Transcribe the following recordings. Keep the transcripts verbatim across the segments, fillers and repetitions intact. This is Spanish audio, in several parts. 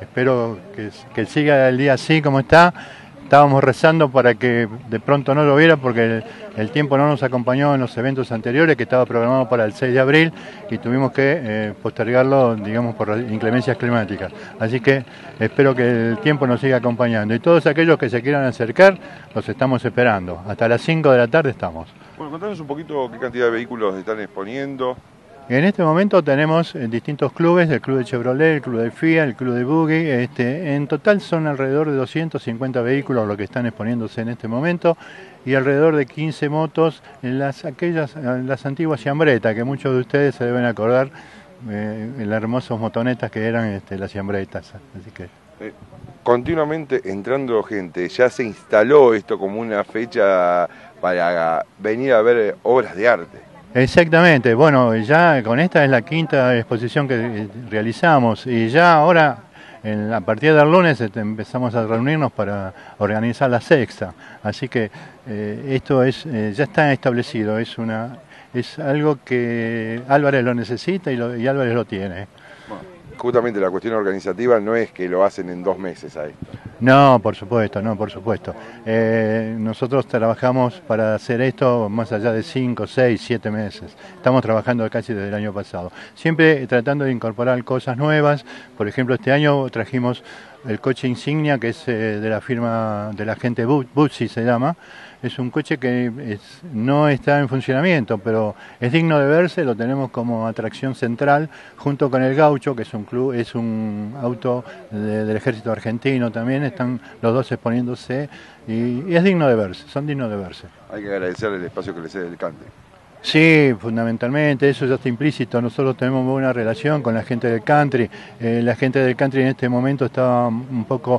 espero que, que siga el día así como está. Estábamos rezando para que de pronto no lloviera porque el, el tiempo no nos acompañó en los eventos anteriores, que estaba programado para el seis de abril y tuvimos que eh, postergarlo, digamos, por inclemencias climáticas. Así que espero que el tiempo nos siga acompañando. Y todos aquellos que se quieran acercar, los estamos esperando. Hasta las cinco de la tarde estamos. Bueno, contanos un poquito qué cantidad de vehículos están exponiendo. En este momento tenemos eh, distintos clubes, el club de Chevrolet, el club de Fiat, el club de Buggy. Este, en total son alrededor de doscientos cincuenta vehículos los que están exponiéndose en este momento y alrededor de quince motos en las, aquellas, en las antiguas Ciambretta, que muchos de ustedes se deben acordar, eh, en las hermosas motonetas que eran este, las Ciambrettas. Así que... Eh, continuamente entrando gente, ya se instaló esto como una fecha para venir a ver obras de arte. Exactamente, bueno, ya con esta es la quinta exposición que realizamos y ya ahora, en, a partir del lunes, empezamos a reunirnos para organizar la sexta, así que eh, esto es eh, ya está establecido, es una es algo que Álvarez lo necesita y, lo, y Álvarez lo tiene. Bueno, justamente la cuestión organizativa no es que lo hacen en dos meses a esto. No, por supuesto, no, por supuesto. Eh, nosotros trabajamos para hacer esto más allá de cinco, seis, siete meses. Estamos trabajando casi desde el año pasado. Siempre tratando de incorporar cosas nuevas. Por ejemplo, este año trajimos el coche insignia, que es eh, de la firma de la gente Buzzi se llama. Es un coche que es, no está en funcionamiento, pero es digno de verse, lo tenemos como atracción central, junto con el Gaucho, que es un club, es un auto de, del ejército argentino también, están los dos exponiéndose y, y es digno de verse, son dignos de verse. Hay que agradecer el espacio que le cede el country. Sí, fundamentalmente, eso ya está implícito. Nosotros tenemos buena relación con la gente del country. Eh, la gente del country en este momento está un poco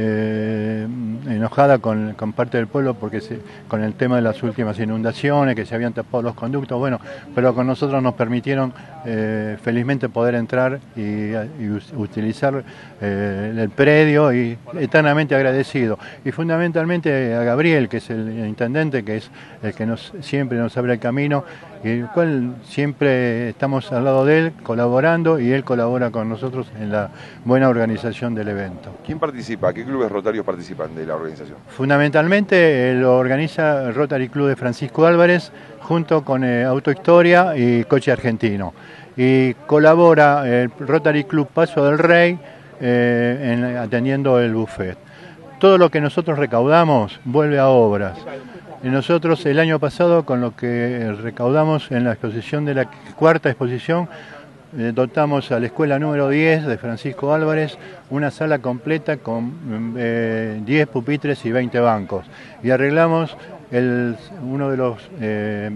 eh, enojada con, con parte del pueblo porque se, con el tema de las últimas inundaciones, que se habían tapado los conductos, bueno, pero con nosotros nos permitieron eh, felizmente poder entrar y, y utilizar eh, el predio y eternamente agradecido. Y fundamentalmente a Gabriel, que es el intendente, que es el que nos siempre nos abre el camino, y el cual siempre estamos al lado de él, colaborando, y él colabora con nosotros en la buena organización del evento. ¿Quién participa? ¿Qué clubes rotarios participan de la organización? Fundamentalmente eh, lo organiza el Rotary Club de Francisco Álvarez, junto con eh, Autohistoria y Coche Argentino. Y colabora el Rotary Club Paso del Rey, eh, en, atendiendo el buffet. Todo lo que nosotros recaudamos vuelve a obras. Y nosotros el año pasado, con lo que recaudamos en la exposición de la cuarta exposición, eh, dotamos a la escuela número diez de Francisco Álvarez una sala completa con eh, diez pupitres y veinte bancos. Y arreglamos el, uno de los eh,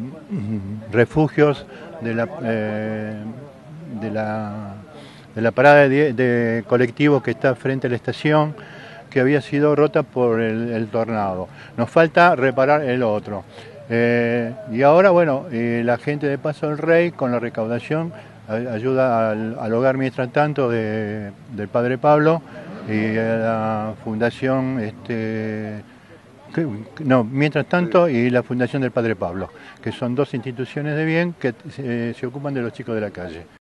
refugios de la, eh, de la, de la parada de, de colectivos que está frente a la estación, que había sido rota por el, el tornado. Nos falta reparar el otro. Eh, y ahora, bueno, eh, la gente de Paso del Rey, con la recaudación, ayuda al, al hogar mientras tanto de, del Padre Pablo y a la Fundación, este, que, no, mientras tanto, y la Fundación del Padre Pablo, que son dos instituciones de bien que eh, se ocupan de los chicos de la calle.